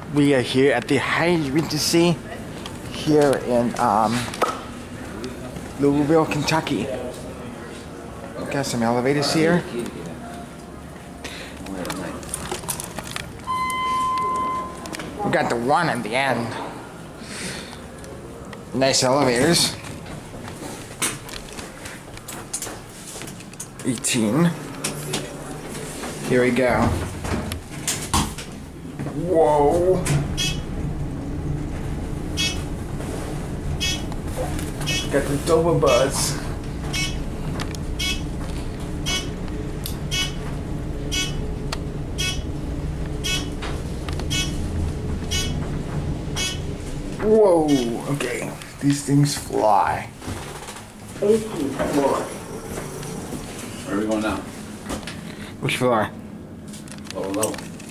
We are here at the Hyatt Regency here in Louisville, Kentucky. Got some elevators here. We got the one at the end. Nice elevators. 18. Here we go. Whoa. Got the Dover bus. Whoa, okay. These things fly. 18th floor. Where are we going now? Which floor? Lower level.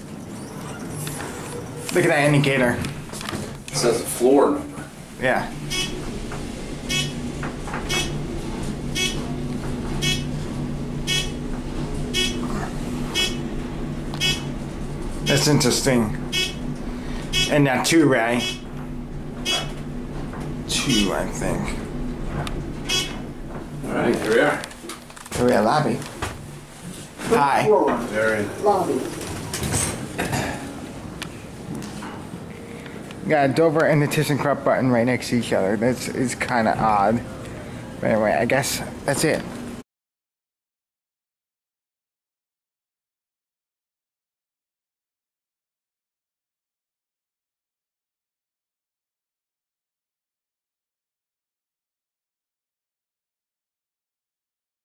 Look at that indicator. It says a floor number. Yeah. That's interesting. And now 2, Ray. 2, I think. Alright, here we are. Here we are, lobby. Hi. Floor. Very Lobby. Got a Dover and the ThyssenKrupp button right next to each other. That's kind of odd. But anyway, I guess that's it.